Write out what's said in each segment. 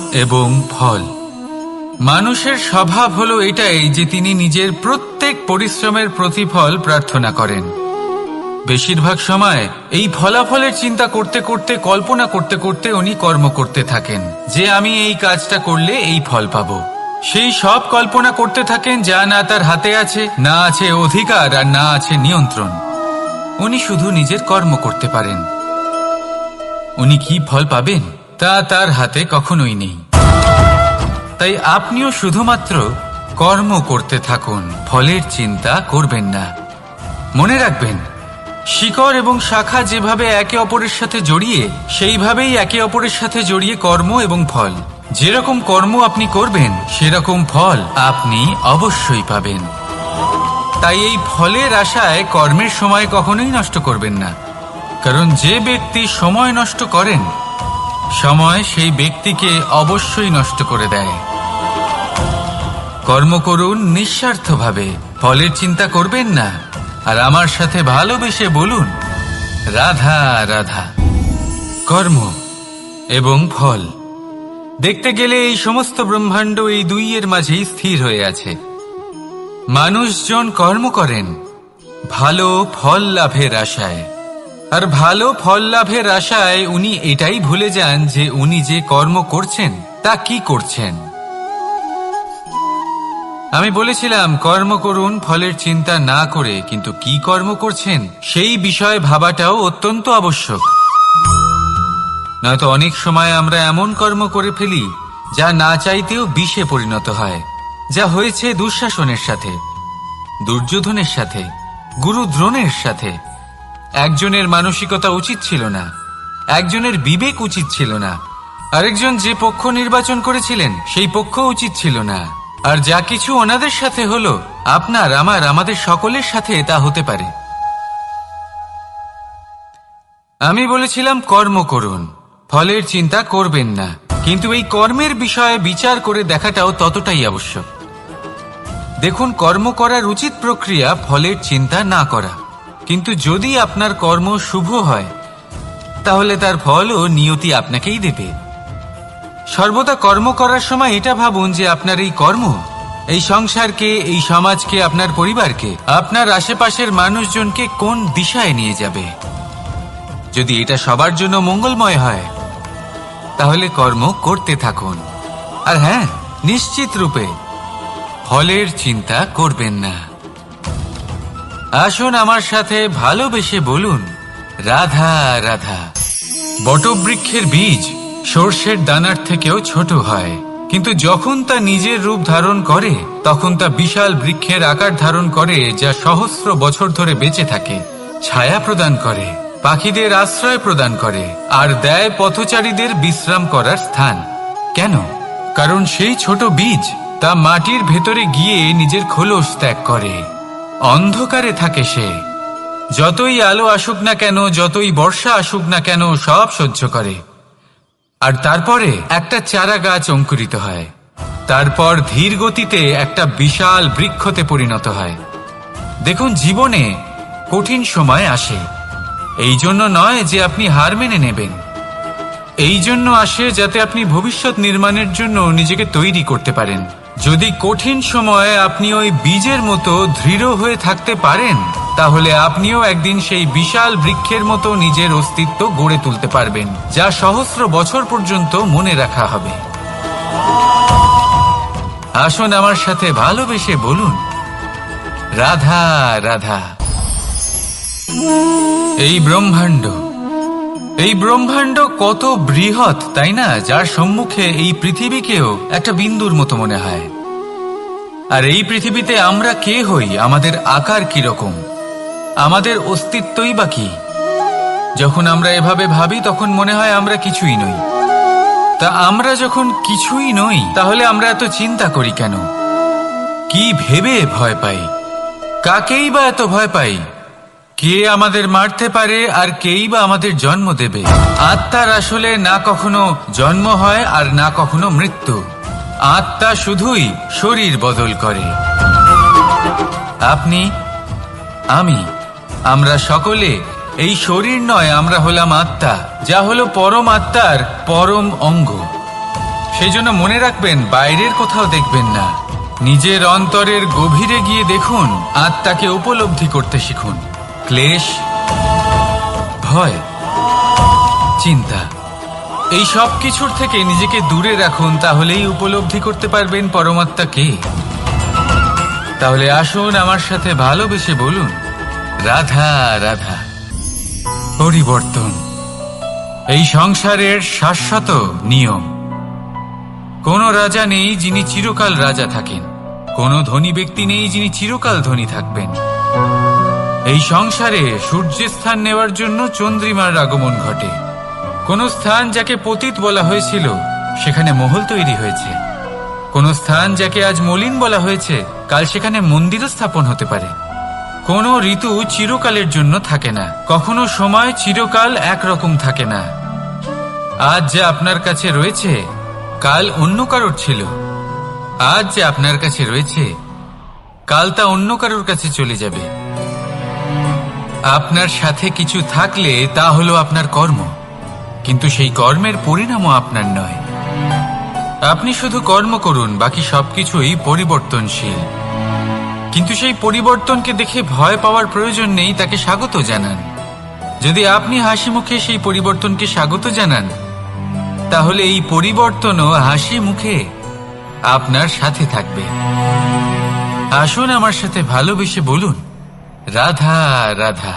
এবং ফল। মানুষের স্বভাব হলো এটাই যে তিনি নিজের প্রত্যেক পরিশ্রমের প্রতিফল প্রার্থনা করেন। বেশিরভাগ সময় এই ফলাফলের চিন্তা করতে করতে, কল্পনা করতে করতে উনি কর্ম করতে থাকেন যে আমি এই কাজটা করলে এই ফল পাবো। সেই সব কল্পনা করতে থাকেন যা না তার হাতে আছে, না আছে অধিকার, আর না আছে নিয়ন্ত্রণ। উনি শুধু নিজের কর্ম করতে পারেন। উনি কি ফল পাবেন তা তার হাতে কখনোই নেই। তাই আপনিও শুধুমাত্র কর্ম করতে থাকুন, ফলের চিন্তা করবেন না। মনে রাখবেন, শিকড় এবং শাখা যেভাবে একে অপরের সাথে জড়িয়ে, সেইভাবেই একে অপরের সাথে জড়িয়ে কর্ম এবং ফল। যেরকম কর্ম আপনি করবেন সেরকম ফল আপনি অবশ্যই পাবেন। তাই এই ফলের আশায় কর্মের সময় কখনোই নষ্ট করবেন না, কারণ যে ব্যক্তি সময় নষ্ট করেন, সময় সেই ব্যক্তিকে অবশ্যই নষ্ট করে দেয়। কর্ম করুন নিঃস্বার্থভাবে, ফলের চিন্তা করবেন না, আর আমার সাথে ভালোবেসে বলুন রাধা রাধা। কর্ম এবং ফল। দেখতে গেলে এই সমস্ত ব্রহ্মাণ্ড এই দুইয়ের মাঝেই স্থির হয়ে আছে। মানুষজন কর্ম করেন ভালো ফল লাভের আশায়, আর ভালো ফল লাভের আশায় উনি এটাই ভুলে যান যে উনি যে কর্ম করছেন তা কি করছেন। আমি বলেছিলাম কর্ম করুন ফলের চিন্তা না করে, কিন্তু কি কর্ম করছেন সেই বিষয়ে ভাবাটাও অত্যন্ত আবশ্যক। নয়তো অনেক সময় আমরা এমন কর্ম করে ফেলি যা না চাইতেও বিষে পরিণত হয়, যা হয়েছে দুঃশাসনের সাথে, দুর্যোধনের সাথে, গুরু দ্রোণের সাথে। একজনের মানসিকতা উচিত ছিল না, একজনের বিবেক উচিত ছিল না, আরেকজন যে পক্ষ নির্বাচন করেছিলেন সেই পক্ষ উচিত ছিল না। আর যা কিছু ওনাদের সাথে হলো, আপনার, আমার, আমাদের সকলের সাথে তা হতে পারে। আমি বলেছিলাম কর্ম করুন, ফলের চিন্তা করবেন না, কিন্তু এই কর্মের বিষয়ে বিচার করে দেখাটাও ততটাই আবশ্যক। দেখুন, কর্ম করার উচিত প্রক্রিয়া ফলের চিন্তা না করা, কিন্তু যদি আপনার কর্ম শুভ হয় তাহলে তার ফলও নিয়তি আপনাকেই দেবে। সর্বদা কর্ম করার সময় এটা ভাবুন যে আপনার এই কর্ম এই সংসারকে, এই সমাজকে, আপনার পরিবারকে, আপনার আশেপাশের মানুষজনকে কোন দিশায় নিয়ে যাবে। যদি এটা সবার জন্য মঙ্গলময় হয় তাহলে কর্ম করতে থাকুন। আর হ্যাঁ, নিশ্চিত রূপে ফলের চিন্তা করবেন না। আসুন আমার সাথে ভালোবেসে বলুন রাধা রাধা। বটবৃক্ষের বীজ সর্ষের দানার থেকেও ছোট হয়, কিন্তু যখন তা নিজের রূপ ধারণ করে তখন তা বিশাল বৃক্ষের আকার ধারণ করে, যা সহস্র বছর ধরে বেঁচে থাকে, ছায়া প্রদান করে, পাখিদের আশ্রয় প্রদান করে, আর দেয় পথচারীদের বিশ্রাম করার স্থান। কেন? কারণ সেই ছোট বীজ তা মাটির ভেতরে গিয়ে নিজের খোলস ত্যাগ করে। অন্ধকারে থাকে সে, যতই আলো আসুক না কেন, যতই বর্ষা আসুক না কেন, সব সহ্য করে। আর তারপরে একটা চারা গাছ অঙ্কুরিত হয়, তারপর ধীর গতিতে একটা বিশাল বৃক্ষতে পরিণত হয়। দেখুন, জীবনে কঠিন সময় আসে, এই জন্য নয় যে আপনি হার মেনে নেবেন, এই জন্য আসে যাতে আপনি ভবিষ্যৎ নির্মাণের জন্য নিজেকে তৈরি করতে পারেন। যদি কঠিন সময়ে আপনি ওই বীজের মতো দৃঢ় হয়ে থাকতে পারেন, তাহলে আপনিও একদিন সেই বিশাল বৃক্ষের মতো নিজের অস্তিত্ব গড়ে তুলতে পারবেন, যা সহস্র বছর পর্যন্ত মনে রাখা হবে। আসুন আমার সাথে ভালোবেসে বলুন রাধা রাধা। এই ব্রহ্মাণ্ড কত বৃহৎ, তাই না? যার সম্মুখে এই পৃথিবীকেও একটা বিন্দুর মতো মনে হয়। আর এই পৃথিবীতে আমরা কে হই, আমাদের আকার কিরকম, আমাদের অস্তিত্বই বা কি? যখন আমরা এভাবে ভাবি তখন মনে হয় আমরা কিছুই নই। তা আমরা যখন কিছুই নই, তাহলে আমরা এত চিন্তা করি কেন? কি ভেবে ভয় পাই? কাকেই বা এত ভয় পাই? কে আমাদের মারতে পারে আর কেই বা আমাদের জন্ম দেবে? আত্মার আসলে না কখনো জন্ম হয় আর না কখনো মৃত্যু। আত্মা শুধুই শরীর বদল করে। আপনি, আমি, আমরা সকলে এই শরীর নয়, আমরা হলাম আত্মা, যা হলো পরম আত্মার পরম অঙ্গ। সেই জন্য মনে রাখবেন, বাইরের কোথাও দেখবেন না, নিজের অন্তরের গভীরে গিয়ে দেখুন, আত্মাকে উপলব্ধি করতে শিখুন। ক্লেশ, ভয়, চিন্তা, এই সব কিছুর থেকে নিজেকে দূরে রাখুন, তাহলেই উপলব্ধি করতে পারবেন পরমাত্মাকে। তাহলে আসুন আমার সাথে ভালোবেসে বলুন, রাধা রাধা। পরিবর্তন এই সংসারের শাশ্বত নিয়ম। কোন রাজা নেই যিনি চিরকাল রাজা থাকেন, কোন ধনী ব্যক্তি নেই যিনি চিরকাল ধনী থাকবেন। এই সংসারে সূর্যের স্থান নেওয়ার জন্য চন্দ্রিমার আগমন ঘটে। কোন স্থান যাকে পতিত বলা হয়েছিল সেখানে মহল তৈরি হয়েছে। কোন স্থান যাকে আজ মলিন বলা হয়েছে কাল সেখানে মন্দিরও স্থাপন হতে পারে। কোন ঋতু চিরকালের জন্য থাকে না, কখনো সময় চিরকাল একরকম থাকে না। আজ যে আপনার কাছে রয়েছে কাল অন্য কারোর ছিল, আজ যে আপনার কাছে রয়েছে কাল তা অন্য কারোর কাছে চলে যাবে। আপনার সাথে কিছু থাকলে তা হলো আপনার কর্ম, কিন্তু সেই কর্মের পরিণামও আপনার নয়। আপনি শুধু কর্ম করুন, বাকি সবকিছুই পরিবর্তনশীল। কিন্তু সেই পরিবর্তনকে দেখে ভয় পাওয়ার প্রয়োজন নেই, তাকে স্বাগত জানান। যদি আপনি হাসি মুখে সেই পরিবর্তনকে স্বাগত জানান, তাহলে এই পরিবর্তনও হাসি মুখে আপনার সাথে থাকবে। আসুন আমার সাথে ভালোবেসে বলুন, রাধা রাধা।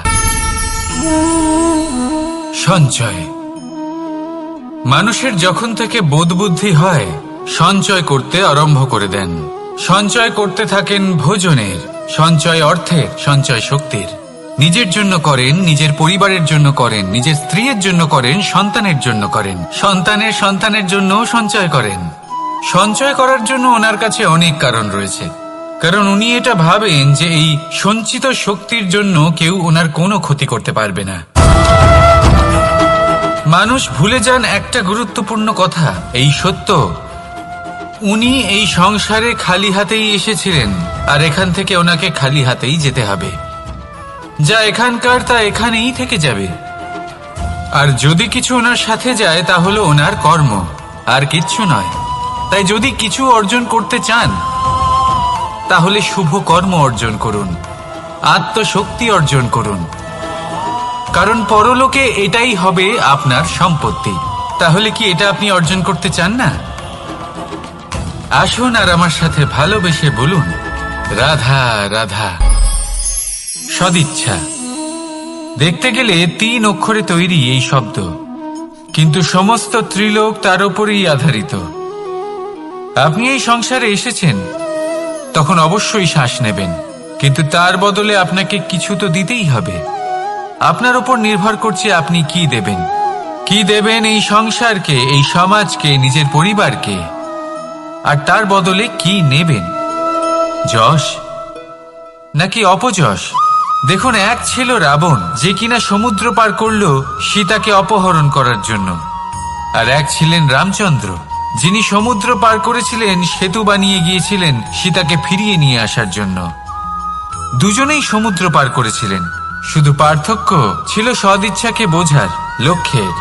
সঞ্চয়। মানুষের যখন থেকে বোধবুদ্ধি হয় সঞ্চয় করতে আরম্ভ করে দেন। সঞ্চয় করতে থাকেন ভোজনের, সঞ্চয় অর্থের, সঞ্চয় শক্তির। নিজের জন্য করেন, নিজের পরিবারের জন্য করেন, নিজের স্ত্রীর জন্য করেন, সন্তানের জন্য করেন, সন্তানের সন্তানের জন্য সঞ্চয় করেন। সঞ্চয় করার জন্য ওনার কাছে অনেক কারণ রয়েছে, কারণ উনি এটা ভাবেন যে এই সঞ্চিত শক্তির জন্য কেউ ওনার কোনো ক্ষতি করতে পারবে না। মানুষ ভুলে যান একটা গুরুত্বপূর্ণ কথা, এই সত্য, উনি এই সংসারে খালি হাতেই এসেছিলেন, আর এখান থেকে ওনাকে খালি হাতেই যেতে হবে। যা এখানকার তা এখানেই থেকে যাবে। আর যদি কিছু ওনার সাথে যায় তা হলো ওনার কর্ম, আর কিচ্ছু নয়। তাই যদি কিছু অর্জন করতে চান তাহলে শুভ কর্ম অর্জন করুন, আত্মশক্তি অর্জন করুন, কারণ পরলোকে এটাই হবে আপনার সম্পত্তি। তাহলে কি এটা আপনি অর্জন করতে চান না? আসুন আর আমার সাথে ভালোবেসে বলুন, রাধা রাধা। সদিচ্ছা। দেখতে গেলে 3 অক্ষরে তৈরি এই শব্দ, কিন্তু সমস্ত ত্রিলোক তার উপরেই আধারিত। আপনি এই সংসারে এসেছেন, তখন অবশ্যই শ্বাস নেবেন, কিন্তু তার বদলে আপনাকে কিছু তো দিতেই হবে। আপনার উপর নির্ভর করছে আপনি কি দেবেন। কি দেবেন এই সংসারকে, এই সমাজকে, নিজের পরিবারকে, আর তার বদলে কি নেবেন? যশ নাকি অপযশ? দেখুন, এক ছিল রাবণ, যে কিনা সমুদ্র পার করল সীতাকে অপহরণ করার জন্য, আর এক ছিলেন রামচন্দ্র, যিনি সমুদ্র পার করেছিলেন, সেতু বানিয়ে গিয়েছিলেন সীতাকে ফিরিয়ে নিয়ে আসার জন্য। দুজনেই সমুদ্র পার করেছিলেন, শুধু পার্থক্য ছিল সদিচ্ছাকে বোঝার, লক্ষ্যের।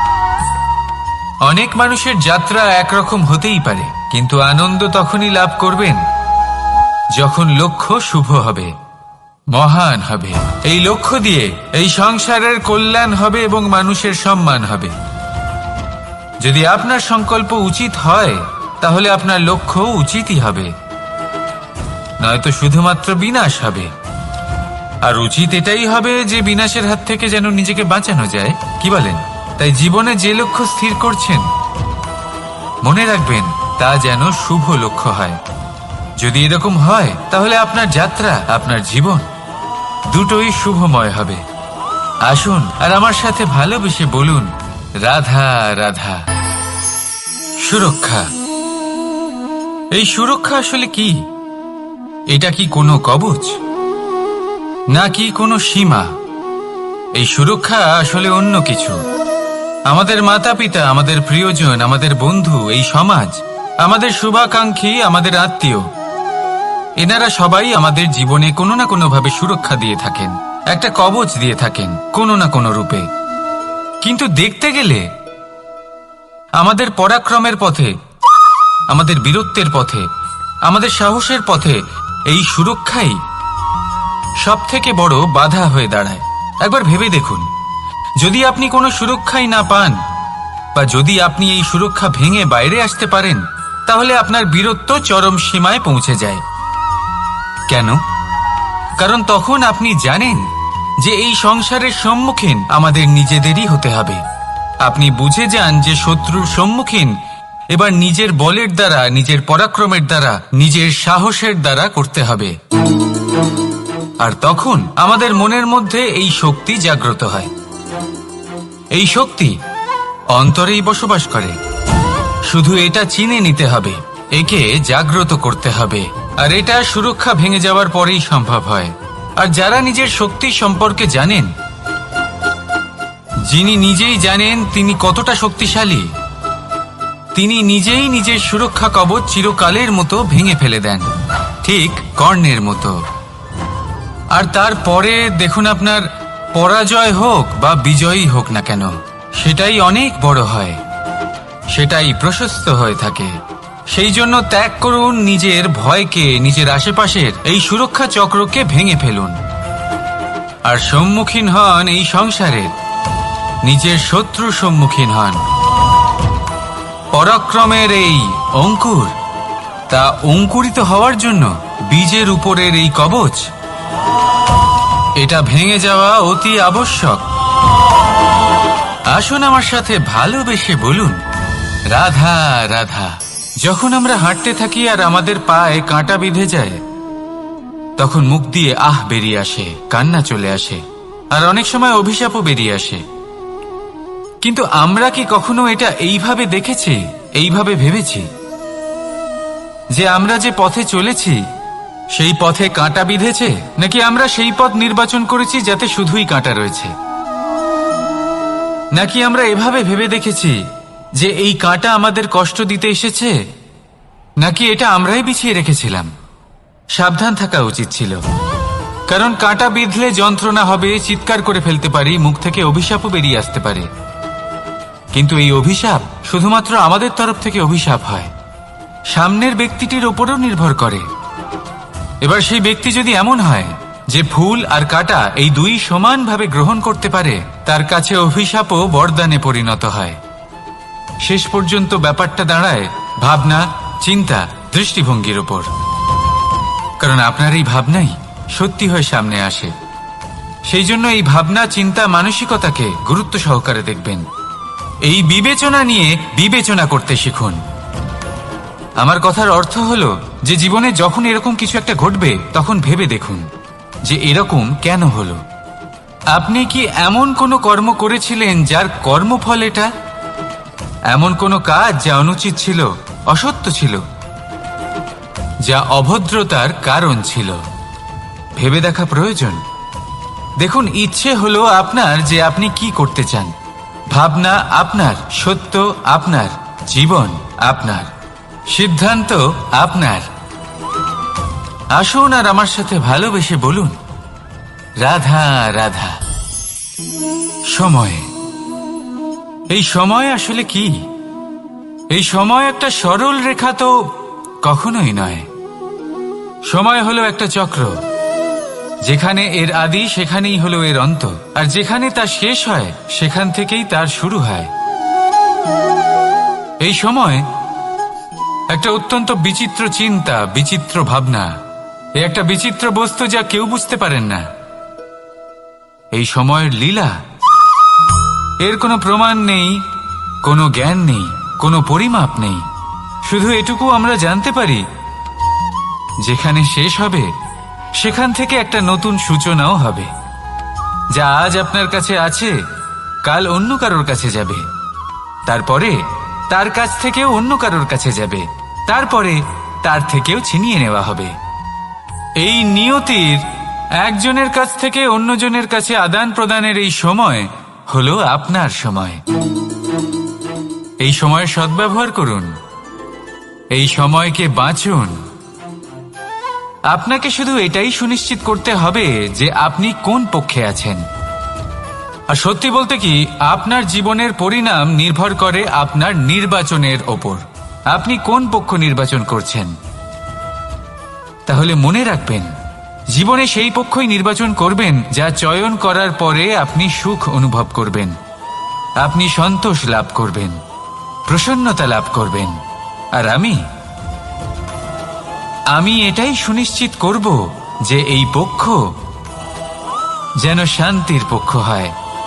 অনেক মানুষের যাত্রা একরকম হতেই পারে, কিন্তু আনন্দ তখনই লাভ করবেন যখন লক্ষ্য শুভ হবে, মহান হবে। এই লক্ষ্য দিয়ে এই সংসারের কল্যাণ হবে এবং মানুষের সম্মান হবে। যদি আপনার সংকল্প উচিত হয় তাহলে আপনার লক্ষ্য উচিতই হবে, নয়তো শুধুমাত্র বিনাশ হবে। আর উচিত এটাই হবে যে বিনাশের হাত থেকে যেন নিজেকে বাঁচানো যায়, কি বলেন? তাই জীবনে যে লক্ষ্য স্থির করছেন মনে রাখবেন তা যেন শুভ লক্ষ্য হয়। যদি এরকম হয় তাহলে আপনার যাত্রা, আপনার জীবন দুটোই শুভময় হবে। আসুন আর আমার সাথে ভালোবেসে বলুন, রাধা রাধা। সুরক্ষা। এই সুরক্ষা আসলে কি? এটা কি কোনো কবচ নাকি কোনো সীমা? এই সুরক্ষা আসলে অন্য কিছু। আমাদের মাতা পিতা, আমাদের প্রিয়জন, আমাদের বন্ধু, এই সমাজ, আমাদের শুভাকাঙ্ক্ষী, আমাদের আত্মীয়, এনারা সবাই আমাদের জীবনে কোনো না কোনো ভাবে সুরক্ষা দিয়ে থাকেন, একটা কবচ দিয়ে থাকেন কোনো না কোনো রূপে। কিন্তু দেখতে গেলে আমাদের পরাক্রমের পথে আমাদের বীরত্বের পথে, আমাদের সাহসের পথে এই সুরক্ষাই সব থেকে বড় বাধা হয়ে দাঁড়ায়। একবার ভেবে দেখুন, যদি আপনি কোনো সুরক্ষাই না পান বা যদি আপনি এই সুরক্ষা ভেঙে বাইরে আসতে পারেন, তাহলে আপনার বীরত্ব চরম সীমায় পৌঁছে যায়। কেন? কারণ তখন আপনি জানেন যে এই সংসারের সম্মুখীন আমাদের নিজেদেরই হতে হবে। আপনি বুঝে যান যে শত্রুর সম্মুখীন এবার নিজের বলের দ্বারা, নিজের পরাক্রমের দ্বারা, নিজের সাহসের দ্বারা করতে হবে। আর তখন আমাদের মনের মধ্যে এই শক্তি জাগ্রত হয়। এই শক্তি অন্তরেই বসবাস করে। শুধু এটা চিনে নিতে হবে, একে জাগ্রত করতে হবে। আর এটা সুরক্ষা ভেঙে যাওয়ার পরেই সম্ভব হয়। আর যারা নিজের শক্তি সম্পর্কে জানেন, যিনি নিজেই জানেন তিনি কতটা শক্তিশালী, তিনি নিজেই নিজের সুরক্ষা কবচ চিরকালের মতো ভেঙে ফেলে দেন, ঠিক কর্ণের মতো। আর তারপরে দেখুন, আপনার পরাজয় হোক বা বিজয়ী হোক না কেন, সেটাই অনেক বড় হয়, সেটাই প্রশস্ত হয়ে থাকে। সেই জন্য ত্যাগ করুন নিজের ভয়কে, নিজের আশেপাশের এই সুরক্ষা চক্রকে ভেঙে ফেলুন। আর সম্মুখীন হন এই সংসারের নিজের শত্রু সম্মুখীন হন। পরাক্রমের এই অঙ্কুর, তা অঙ্কুরিত হওয়ার জন্য বীজের উপরের এই কবচ, এটা ভেঙে যাওয়া অতি আবশ্যক। আসুন আমার সাথে ভালোবেসে বলুন, রাধা রাধা। যখন আমরা হাঁটতে থাকি আর আমাদের পায়ে কাঁটা বিঁধে যায়, তখন মুখ দিয়ে আহ বেরিয়ে আসে, কান্না চলে আসে, আর অনেক সময় অভিশাপও বেরিয়ে আসে। কিন্তু আমরা কি কখনো এটা এইভাবে দেখেছি, এইভাবে ভেবেছি যে আমরা যে পথে চলেছি সেই পথে কাঁটা বিঁধেছে, নাকি আমরা সেই পথ নির্বাচন করেছি যাতে শুধুই কাঁটা রয়েছে? নাকি আমরা এভাবে ভেবে দেখেছি যে এই কাঁটা আমাদের কষ্ট দিতে এসেছে, নাকি এটা আমরাই বিছিয়ে রেখেছিলাম? সাবধান থাকা উচিত ছিল, কারণ কাঁটা বিঁধলে যন্ত্রণা হবে, চিৎকার করে ফেলতে পারি, মুখ থেকে অভিশাপও বেরিয়ে আসতে পারে। কিন্তু এই অভিশাপ শুধুমাত্র আমাদের তরফ থেকে অভিশাপ হয়, সামনের ব্যক্তিটির ওপরও নির্ভর করে। এবার সেই ব্যক্তি যদি এমন হয় যে ফুল আর কাঁটা এই দুই সমানভাবে গ্রহণ করতে পারে, তার কাছে অভিশাপও বরদানে পরিণত হয়। শেষ পর্যন্ত ব্যাপারটা দাঁড়ায় ভাবনা, চিন্তা, দৃষ্টিভঙ্গির ওপর। কারণ আপনার এই ভাবনাই সত্যি হয়ে সামনে আসে। সেই জন্য এই ভাবনা, চিন্তা, মানসিকতাকে গুরুত্ব সহকারে দেখবেন। এই বিবেচনা নিয়ে বিবেচনা করতে শিখুন। আমার কথার অর্থ হলো যে জীবনে যখন এরকম কিছু একটা ঘটবে, তখন ভেবে দেখুন যে এরকম কেন হলো। আপনি কি এমন কোনো কর্ম করেছিলেন যার কর্মফল এটা? এমন কোনো কাজ যা অনুচিত ছিল, অসত্য ছিল, যা অভদ্রতার কারণ ছিল? ভেবে দেখা প্রয়োজন। দেখুন, ইচ্ছে হলো আপনার যে আপনি কি করতে চান, ভাবনা আপনার, সত্য আপনার, জীবন আপনার, সিদ্ধান্ত আপনার। আসুন আর আমার সাথে ভালোবেসে বলুন, রাধা রাধা। সময়, এই সময় আসলে কি? এই সময় একটা সরল রেখা তো কখনোই নয়। সময় হলো একটা চক্র, যেখানে এর আদি সেখানেই হলো এর অন্ত, আর যেখানে তা শেষ হয় সেখান থেকেই তার শুরু হয়। এই সময় একটা অত্যন্ত বিচিত্র চিন্তা, বিচিত্র ভাবনা, একটা বিচিত্র বস্তু যা কেউ বুঝতে পারেন না। এই সময়ের লীলা, এর কোনো প্রমাণ নেই, কোনো জ্ঞান নেই, কোনো পরিমাপ নেই। শুধু এটুকু আমরা জানতে পারি, যেখানে শেষ হবে সেখান থেকে একটা নতুন সূচনাও হবে। যা আজ আপনার কাছে আছে, কাল অন্য কারোর কাছে যাবে, তারপরে তার কাছ থেকেও অন্য কারোর কাছে যাবে, তারপরে তার থেকেও ছিনিয়ে নেওয়া হবে। এই নিয়তির একজনের কাছ থেকে অন্যজনের কাছে আদান প্রদানের এই সময় হলো আপনার সময়। এই সময়ের সদ্ব্যবহার করুন, এই সময়কে বাঁচুন। আপনাকে শুধু এটাই সুনিশ্চিত করতে হবে যে আপনি কোন পক্ষে আছেন। আর সত্যি বলতে কি, আপনার জীবনের পরিণাম নির্ভর করে আপনার নির্বাচনের ওপর। আপনি কোন পক্ষ নির্বাচন করছেন। তাহলে মনে রাখবেন, জীবনে সেই পক্ষই নির্বাচন করবেন যা চয়ন করার পরে আপনি সুখ অনুভব করবেন, আপনি সন্তোষ লাভ করবেন, প্রসন্নতা লাভ করবেন। আর আমি এটাই সুনিশ্চিত করব যে এই পক্ষ যেন শান্তির পক্ষ হয়,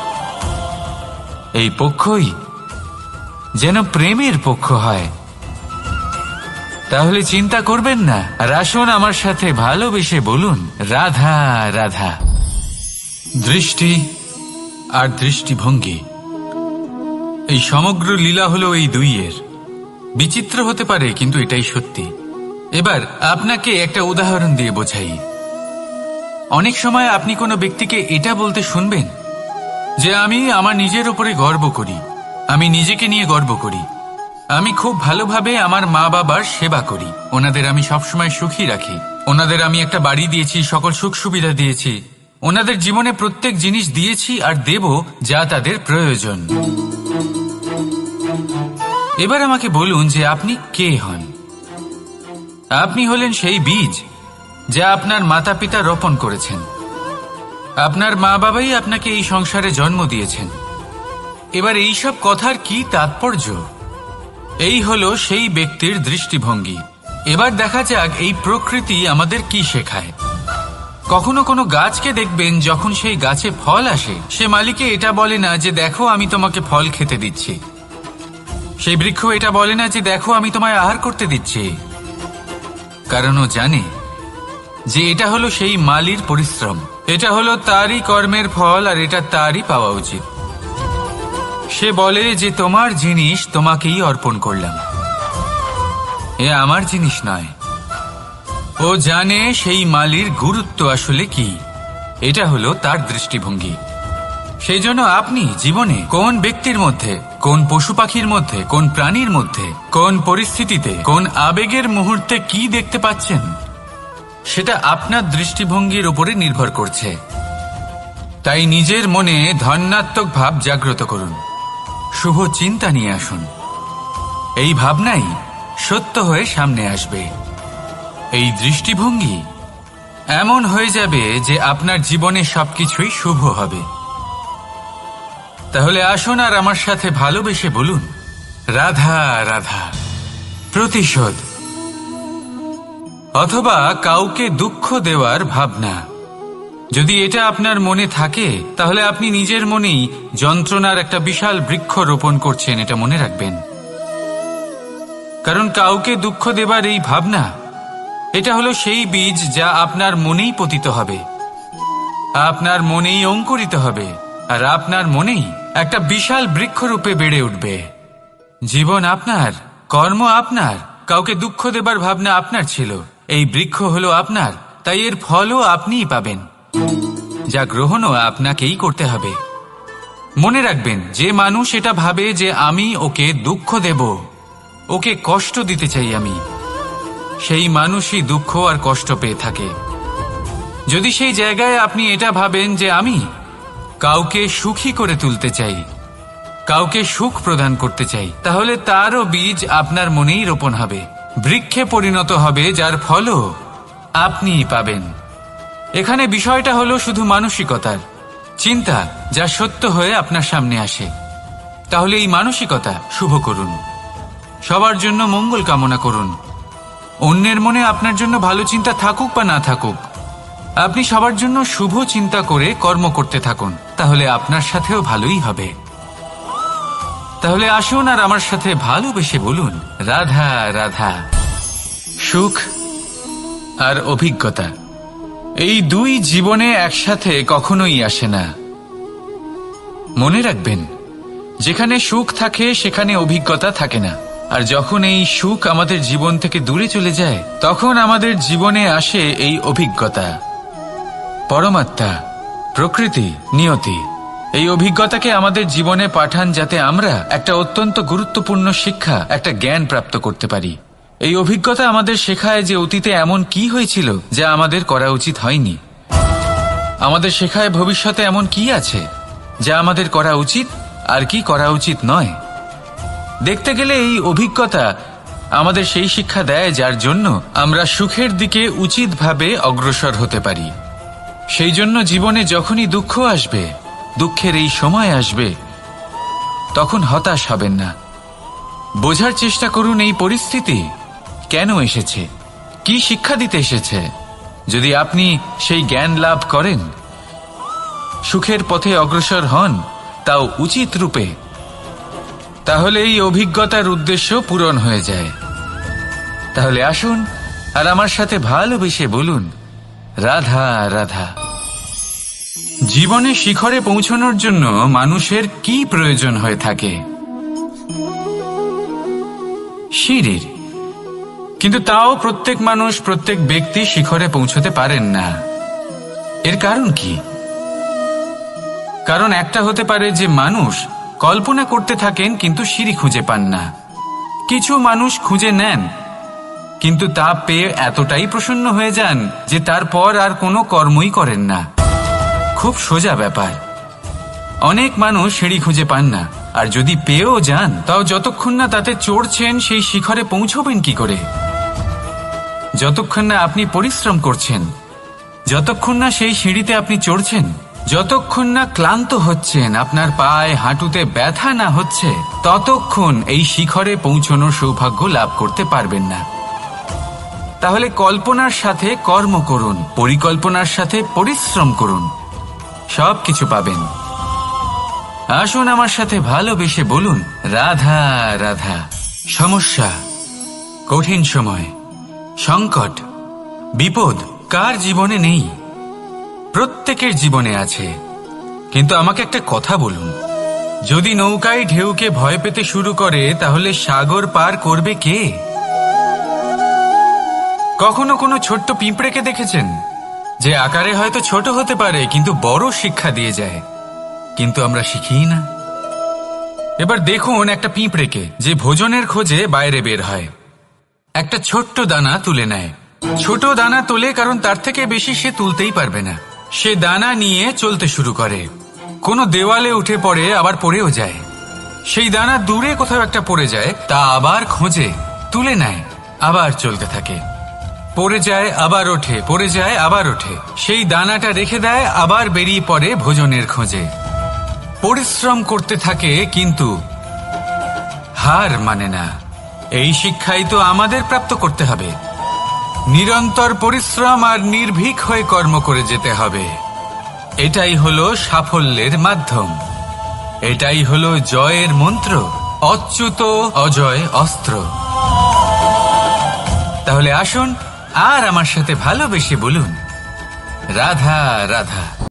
এই পক্ষই যেন প্রেমের পক্ষ হয়। তাহলে চিন্তা করবেন না, আর আসুন আমার সাথে ভালোবেসে বলুন, রাধা রাধা। দৃষ্টি আর দৃষ্টিভঙ্গি, এই সমগ্র লীলা হলো এই দুইয়ের। বিচিত্র হতে পারে, কিন্তু এটাই সত্যি। এবার আপনাকে একটা উদাহরণ দিয়ে বোঝাই। অনেক সময় আপনি কোনো ব্যক্তিকে এটা বলতে শুনবেন যে আমি আমার নিজের উপরে গর্ব করি, আমি নিজেকে নিয়ে গর্ব করি, আমি খুব ভালোভাবে আমার মা বাবার সেবা করি, ওনাদের আমি সবসময় সুখী রাখি, ওনাদের আমি একটা বাড়ি দিয়েছি, সকল সুখ সুবিধা দিয়েছি, ওনাদের জীবনে প্রত্যেক জিনিস দিয়েছি আর দেব যা তাদের প্রয়োজন। এবার আমাকে বলুন যে আপনি কে হন। আপনি হলেন সেই বীজ যা আপনার মাতা পিতা রোপণ করেছেন। আপনার মা বাবাই আপনাকে এই সংসারে জন্ম দিয়েছেন। এবার এই সব কথার কি তাৎপর্য? এই হলো সেই ব্যক্তির দৃষ্টিভঙ্গি। এবার দেখা যাক এই প্রকৃতি আমাদের কি শেখায়। কখনো কোনো গাছকে দেখবেন, যখন সেই গাছে ফল আসে, সে মালিকে এটা বলে না যে দেখো আমি তোমাকে ফল খেতে দিচ্ছি। সেই বৃক্ষ এটা বলে না যে দেখো আমি তোমায় আহার করতে দিচ্ছি, কারণ ও জানে যে এটা হলো সেই মালির পরিশ্রম, এটা হলো তারই কর্মের ফল, আর এটা তারই পাওয়া উচিত। সে বলে যে তোমার জিনিস তোমাকেই অর্পণ করলাম, এ আমার জিনিস নয়। ও জানে সেই মালির গুরুত্ব আসলে কি, এটা হলো তার দৃষ্টিভঙ্গি। সেই জন্য আপনি জীবনে কোন ব্যক্তির মধ্যে, কোন পশু পাখির মধ্যে, কোন প্রাণীর মধ্যে, কোন পরিস্থিতিতে, কোন আবেগের মুহূর্তে কি দেখতে পাচ্ছেন, সেটা আপনার দৃষ্টিভঙ্গির উপরে নির্ভর করছে। তাই নিজের মনে ধনাত্মক ভাব জাগ্রত করুন, শুভ চিন্তা নিয়ে আসুন। এই ভাবনাই সত্য হয়ে সামনে আসবে। এই দৃষ্টিভঙ্গি এমন হয়ে যাবে যে আপনার জীবনে সবকিছুই শুভ হবে। তাহলে আসুন আর আমার সাথে ভালোবেসে বলুন, রাধা রাধা। প্রতিশোধ অথবা কাউকে দুঃখ দেওয়ার ভাবনা, যদি এটা আপনার মনে থাকে, তাহলে আপনি নিজের মনেই যন্ত্রণার একটা বিশাল বৃক্ষ রোপণ করছেন, এটা মনে রাখবেন। কারণ কাউকে দুঃখ দেবার এই ভাবনা, এটা হলো সেই বীজ যা আপনার মনেই পতিত হবে, আপনার মনেই অঙ্কুরিত হবে, আর আপনার মনেই একটা বিশাল বৃক্ষরূপে বেড়ে উঠবে। জীবন আপনার, কর্ম আপনার, কাউকে দুঃখ দেবার ভাবনা আপনার ছিল, এই বৃক্ষ হলো আপনার, তাই এর ফলও আপনিই পাবেন, যা গ্রহণও আপনাকেই করতে হবে। মনে রাখবেন, যে মানুষ এটা ভাবে যে আমি ওকে দুঃখ দেব, ওকে কষ্ট দিতে চাই আমি, সেই মানুষই দুঃখ আর কষ্ট পেয়ে থাকে। যদি সেই জায়গায় আপনি এটা ভাবেন যে আমি কাউকে সুখী করে তুলতে চাই, কাউকে সুখ প্রদান করতে চাই, তাহলে তারও বীজ আপনার মনেই রোপণ হবে, বৃক্ষে পরিণত হবে, যার ফলও আপনিই পাবেন। এখানে বিষয়টা হলো শুধু মানসিকতার চিন্তা, যা সত্য হয়ে আপনার সামনে আসে। তাহলে এই মানসিকতা শুভ করুন, সবার জন্য মঙ্গল কামনা করুন। অন্যের মনে আপনার জন্য ভালো চিন্তা থাকুক বা না থাকুক, আপনি সবার জন্য শুভ চিন্তা করে কর্ম করতে থাকুন, তাহলে আপনার সাথেও ভালোই হবে। তাহলে আসুন আর আমার সাথে ভালোবেসে বলুন, রাধা রাধা। সুখ আর অভিজ্ঞতা, এই দুই জীবনে একসাথে কখনোই আসে না। মনে রাখবেন, যেখানে সুখ থাকে সেখানে অভিজ্ঞতা থাকে না, আর যখন এই সুখ আমাদের জীবন থেকে দূরে চলে যায়, তখন আমাদের জীবনে আসে এই অভিজ্ঞতা। পরমাত্মা, প্রকৃতি, নিয়তি এই অভিজ্ঞতাকে আমাদের জীবনে পাঠান, যাতে আমরা একটা অত্যন্ত গুরুত্বপূর্ণ শিক্ষা, একটা জ্ঞান প্রাপ্ত করতে পারি। এই অভিজ্ঞতা আমাদের শেখায় যে অতীতে এমন কি হয়েছিল যা আমাদের করা উচিত হয়নি। আমাদের শেখায় ভবিষ্যতে এমন কি আছে যা আমাদের করা উচিত আর কি করা উচিত নয়। দেখতে গেলে এই অভিজ্ঞতা আমাদের সেই শিক্ষা দেয় যার জন্য আমরা সুখের দিকে উচিতভাবে অগ্রসর হতে পারি। সেই জন্য জীবনে যখনই দুঃখ আসবে, দুঃখের এই সময় আসবে, তখন হতাশ হবেন না। বোঝার চেষ্টা করুন এই পরিস্থিতি কেন এসেছে, কি শিক্ষা দিতে এসেছে। যদি আপনি সেই জ্ঞান লাভ করেন, সুখের পথে অগ্রসর হন, তাও উচিত রূপে, তাহলে এই অভিজ্ঞতার উদ্দেশ্য পূরণ হয়ে যায়। তাহলে আসুন আর আমার সাথে ভালোবেসে বলুন, রাধা রাধা। জীবনে শিখরে পৌঁছানোর জন্য মানুষের কি প্রয়োজন হয়ে থাকে? সিঁড়ির। কিন্তু তাও প্রত্যেক মানুষ, প্রত্যেক ব্যক্তি শিখরে পৌঁছতে পারেন না। এর কারণ কি? কারণ একটা হতে পারে যে মানুষ কল্পনা করতে থাকেন কিন্তু সিঁড়ি খুঁজে পান না। কিছু মানুষ খুঁজে নেন কিন্তু তা পেয়ে এতটাই প্রসন্ন হয়ে যান যে তারপর আর কোনো কর্মই করেন না। খুব সোজা ব্যাপার। অনেক মানুষ সিঁড়ি খুঁজে পান না, আর যদি পেয়েও যান তাও যতক্ষণ না তাতে চড়ছেন সেই শিখরে পৌঁছবেন কি করে? যতক্ষণ না আপনি পরিশ্রম করছেন, যতক্ষণ না সেই সিঁড়িতে আপনি চড়ছেন, যতক্ষণ না ক্লান্ত হচ্ছেন, আপনার পায়ে হাঁটুতে ব্যথা না হচ্ছে, ততক্ষণ এই শিখরে পৌঁছানোর সৌভাগ্য লাভ করতে পারবেন না। তাহলে কল্পনার সাথে কর্ম করুন, পরিকল্পনার সাথে পরিশ্রম করুন, সব কিছু পাবেন। আসুন আমার সাথে ভালোবেসে বলুন, রাধা রাধা। সমস্যা, কঠিন সময়, সংকট, বিপদ কার জীবনে নেই? প্রত্যেকের জীবনে আছে। কিন্তু আমাকে একটা কথা বলুন, যদি নৌকায় ঢেউকে ভয় পেতে শুরু করে, তাহলে সাগর পার করবে কে? কখনো কোনো ছোট্ট পিঁপড়েকে দেখেছেন, যে আকারে হয়তো ছোট হতে পারে কিন্তু বড় শিক্ষা দিয়ে যায়? কিন্তু আমরা শিখি না। এবার দেখুন একটা পিঁপড়েকে, যে ভোজনের খোঁজে বাইরে বের হয়, একটা ছোট্ট দানা তুলে নেয়। ছোট দানা তোলে কারণ তার থেকে বেশি সে তুলতেই পারবে না। সে দানা নিয়ে চলতে শুরু করে, কোনো দেওয়ালে উঠে পড়ে, আবার পড়েও যায়। সেই দানা দূরে কোথাও একটা পড়ে যায়, তা আবার খোঁজে, তুলে নেয়, আবার চলতে থাকে। পড়ে যায়, আবার ওঠে, পড়ে যায়, আবার ওঠে। সেই দানাটা রেখে দেয়, আবার বেরিয়ে পড়ে ভোজনের খোঁজে। পরিশ্রম করতে থাকে কিন্তু হার মানে না। এই শিক্ষাই তো আমাদের প্রাপ্ত করতে হবে। নিরন্তর পরিশ্রম আর নির্ভীক হয়ে কর্ম করে যেতে হবে। এটাই হলো সাফল্যের মাধ্যম, এটাই হলো জয়ের মন্ত্র, অচ্যুত অজয় অস্ত্র। তাহলে আসুন আর আমার সাথে ভালোবেসে বলুন, রাধা রাধা।